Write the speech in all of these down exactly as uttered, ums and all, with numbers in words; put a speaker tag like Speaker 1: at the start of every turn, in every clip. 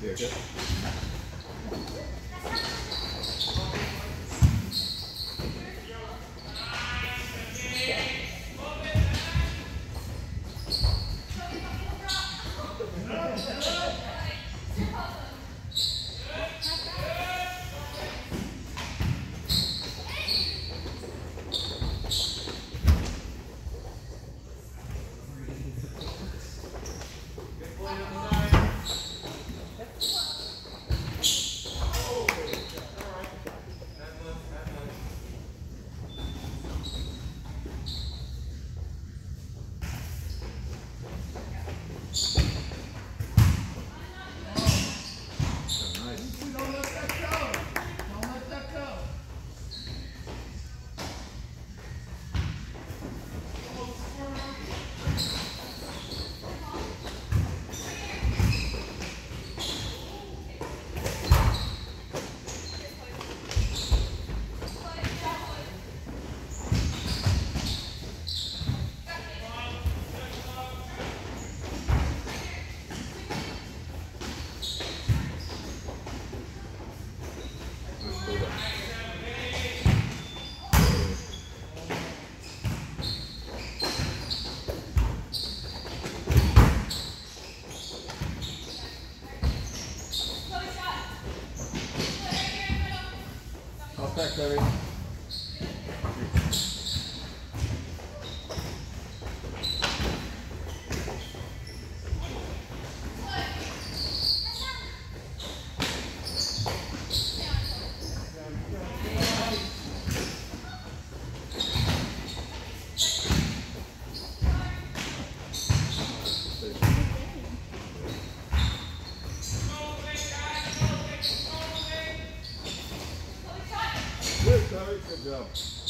Speaker 1: Yeah, okay. Back, Larry. Good, Larry. Good job.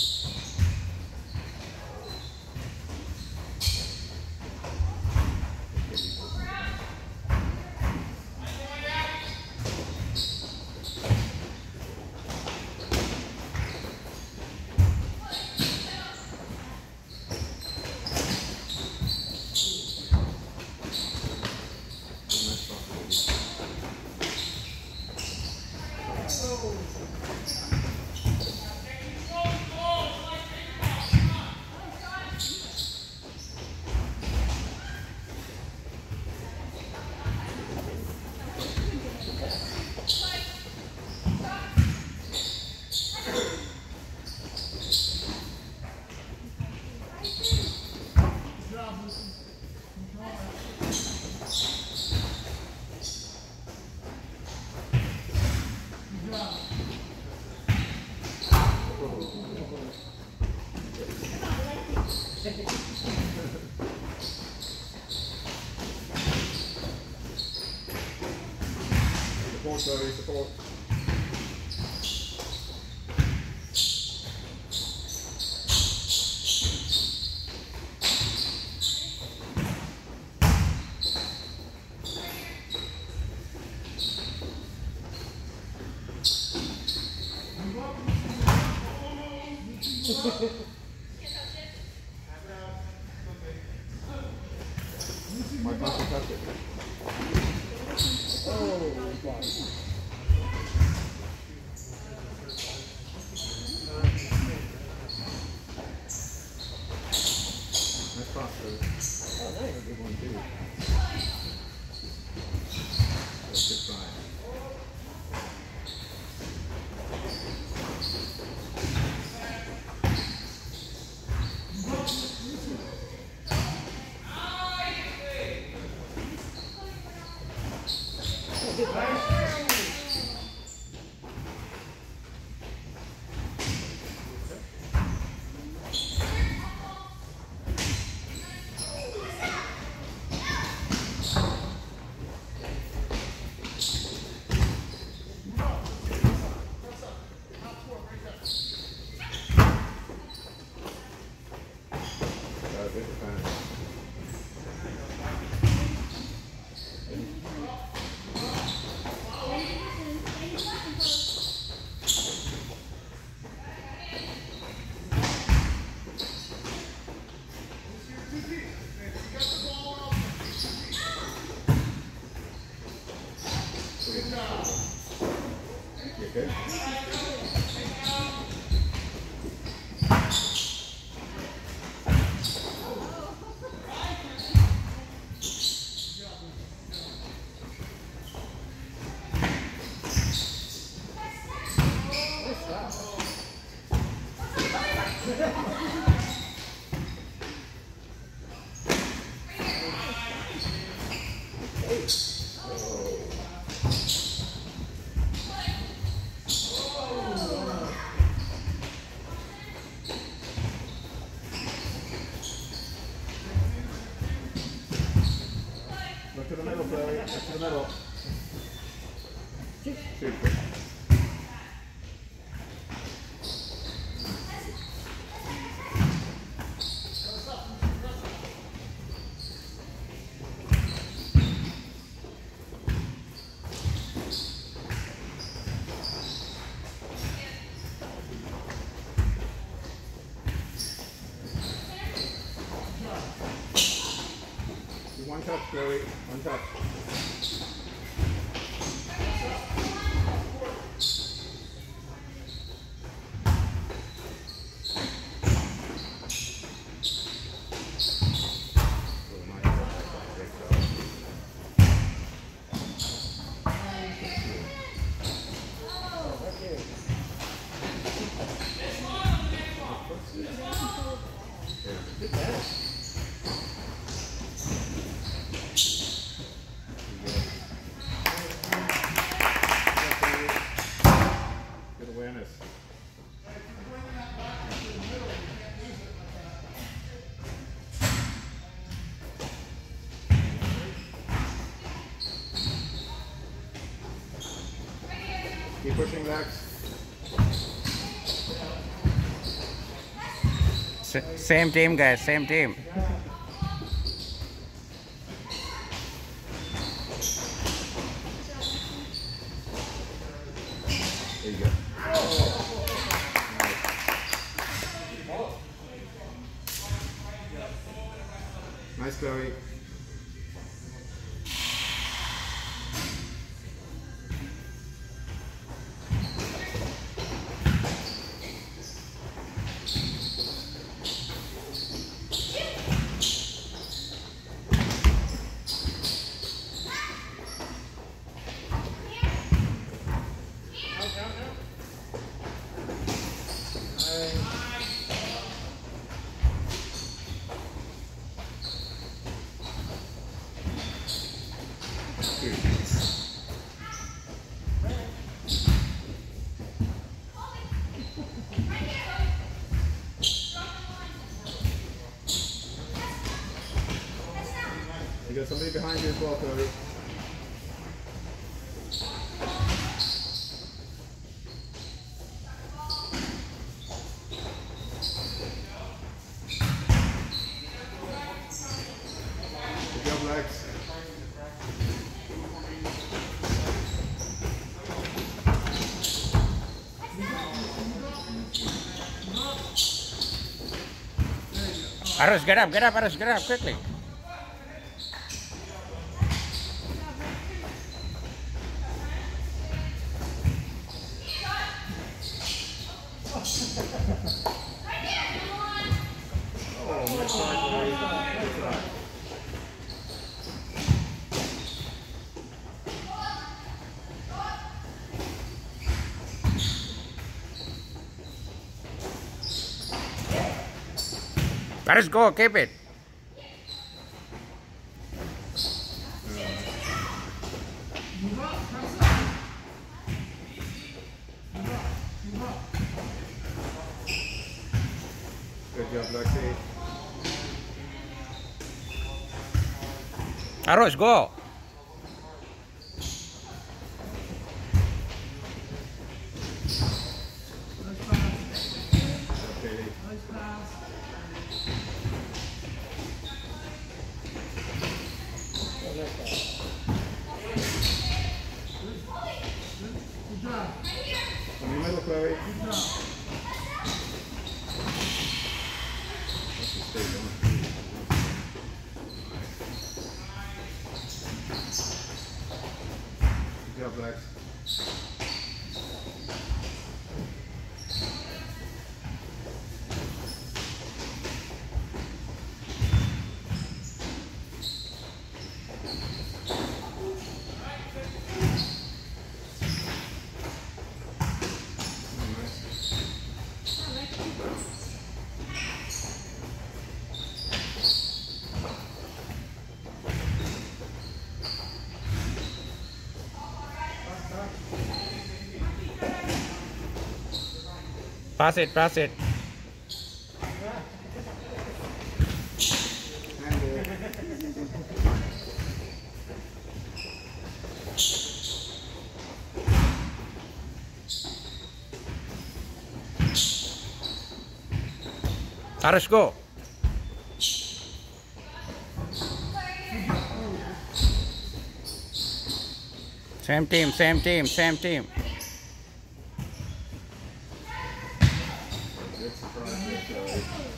Speaker 1: Support, Larry, support. My pastor touched it. Oh, God. Nice pass, though. Oh, that was a good one, too. That's a good try. to the middle, Chloe. Up to the middle. Shoot. Shoot. One touch, Chloe. One touch. Awareness. Keep pushing, Lex.
Speaker 2: S same team, guys. Same team.
Speaker 1: There you go. Nice, Chloe. You got somebody behind you as well, Chloe. Good job, Lex.
Speaker 2: Aros, get up, get up, Aros, get up quickly.
Speaker 1: Oh, nice try, Chloe. Good try.
Speaker 2: Aros, go, keep it.
Speaker 1: Good job, Lexi.
Speaker 2: Aros, go.
Speaker 1: Okay. On the middle, Chloe. Stay going. Good job, Lex.
Speaker 2: Pass it, pass it. Aros, go. Same team, same team, same team.
Speaker 1: Good surprise, Joey.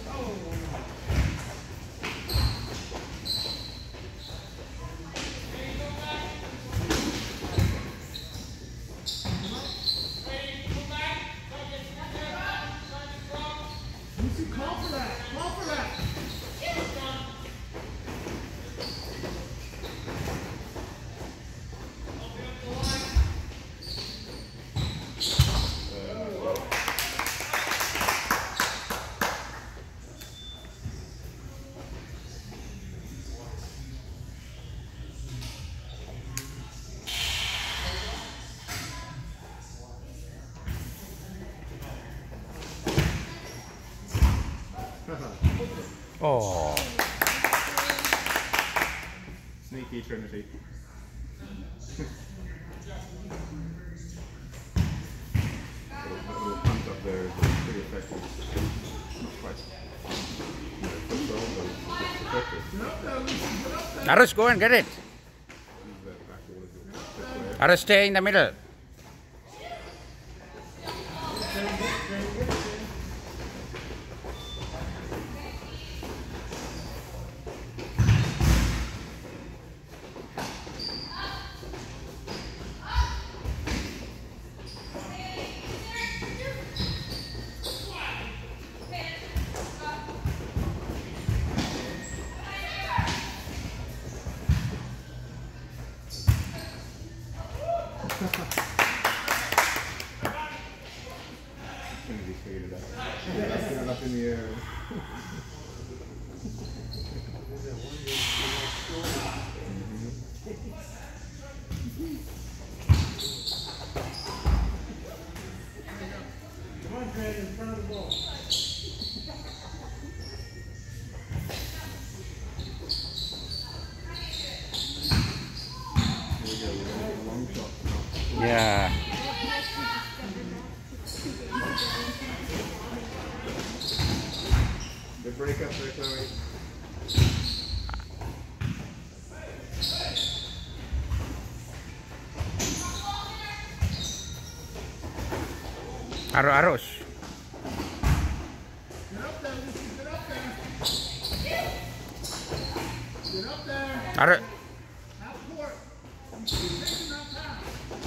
Speaker 2: Oh.
Speaker 1: Sneaky Trinity. That little punt up there is pretty effective. Not quite. Football, but it's effective.
Speaker 2: Aros, go and get it.
Speaker 1: Use that backward as a-
Speaker 2: Aros, stay in the middle.
Speaker 1: Trinity's figured it out. Yeah, let's get it up in the air.
Speaker 3: Come on, Trey, in front of the ball.
Speaker 1: Here we go, we're going to get a long shot.
Speaker 2: Yeah.
Speaker 1: Good break up there, Chloe.
Speaker 2: Aros, Aros.
Speaker 3: Get up there, Lucy, get up there. Get up there.
Speaker 2: Aros.
Speaker 3: Half court. Taking that pass.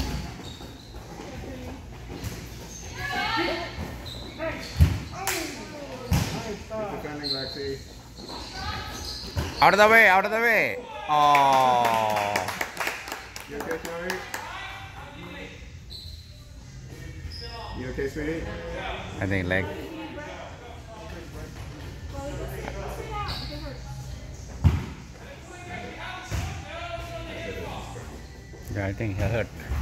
Speaker 1: Good defending, Lexi.
Speaker 2: Out of the way, out of the way. Oh.
Speaker 1: You okay, Chloe? You okay, sweetie?
Speaker 2: I think leg. Yeah, I think he hurt.